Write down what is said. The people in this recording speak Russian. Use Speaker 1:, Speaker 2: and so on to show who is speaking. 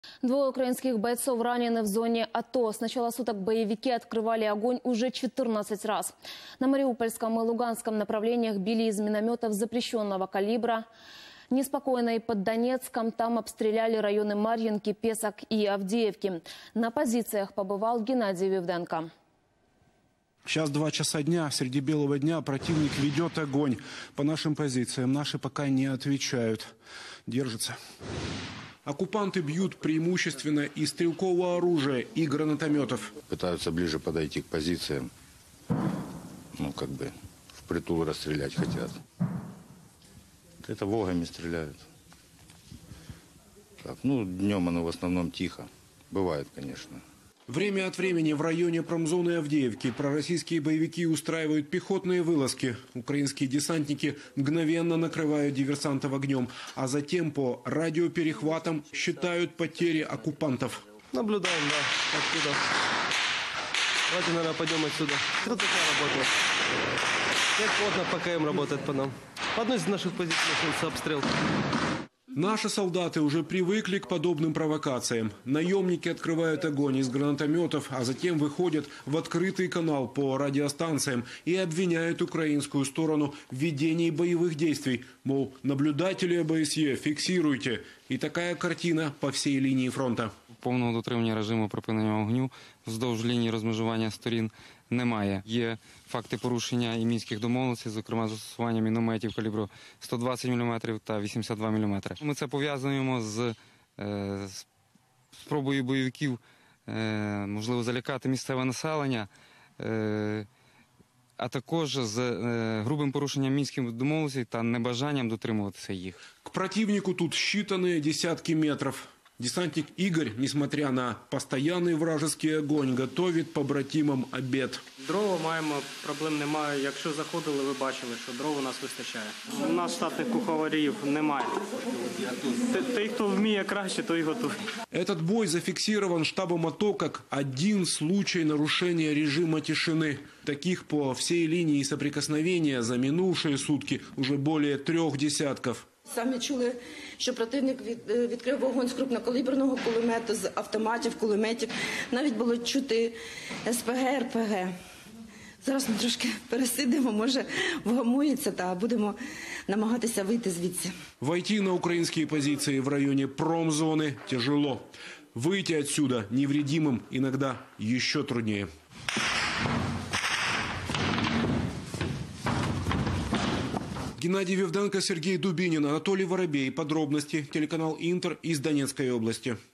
Speaker 1: Двое украинских бойцов ранены в зоне АТО. С начала суток боевики открывали огонь уже 14 раз. На Мариупольском и Луганском направлениях били из минометов запрещенного калибра. Неспокойно и под Донецком. Там обстреляли районы Марьинки, Песок и Авдеевки. На позициях побывал Геннадий Вивденко.
Speaker 2: Сейчас 2 часа дня, среди белого дня противник ведет огонь по нашим позициям. Наши пока не отвечают. Держатся. Оккупанты бьют преимущественно из стрелкового оружия и гранатометов.
Speaker 3: Пытаются ближе подойти к позициям. Впритул расстрелять хотят. Это вогами стреляют. Днем оно в основном тихо. Бывает, конечно.
Speaker 2: Время от времени в районе промзоны Авдеевки пророссийские боевики устраивают пехотные вылазки. Украинские десантники мгновенно накрывают диверсантов огнем, а затем по радиоперехватам считают потери оккупантов.
Speaker 4: Наблюдаем, да, оттуда. Давайте, наверное, пойдем отсюда. Вот такая работа. Как плотно ПКМ работает по нам. По одной из наших позиций начался обстрел.
Speaker 2: Наши солдаты уже привыкли к подобным провокациям. Наемники открывают огонь из гранатометов, а затем выходят в открытый канал по радиостанциям и обвиняют украинскую сторону в ведении боевых действий. Мол, наблюдатели ОБСЄ, фиксируйте. И такая картина по всей линии фронта.
Speaker 5: Повного дотримання режиму припинення вогню вздовж лінії розмежування сторін немає. Є факти порушення і мінських домовленостей, зокрема застосування мінометів калібру 120 мм та 82 мм. Ми це пов'язуємо з спробою бойовиків, можливо, залякати місцеве населення, а також з грубим порушенням мінських домовленостей та небажанням дотримуватися їх.
Speaker 2: К противнику тут считанные десятки метров. Десантник Игорь, несмотря на постоянный вражеский огонь, готовит побратимам обед.
Speaker 6: Дрова маємо, проблем немає. Якщо заходили, ви бачили, що дров у нас вистачає. У нас штатних куховарів немає. Той, хто вміє краще, той готовий.
Speaker 2: Этот бой зафиксирован штабом АТО как один случай нарушения режима тишины. Таких по всей линии соприкосновения за минувшие сутки уже более 3 десятков.
Speaker 7: Самі чули, що противник відкрив вогонь з крупнокаліберного кулемету, з автоматів, кулеметів. Навіть було чути СПГ, РПГ. Зараз ми трошки пересидимо, може вгамується, та будемо намагатися вийти звідси.
Speaker 2: Войти на украинские позиции в районе промзоны тяжело. Выйти отсюда невредимым иногда еще труднее. Геннадий Вивденко, Сергей Дубинин, Анатолий Воробей. Подробности. Телеканал Интер из Донецкой области.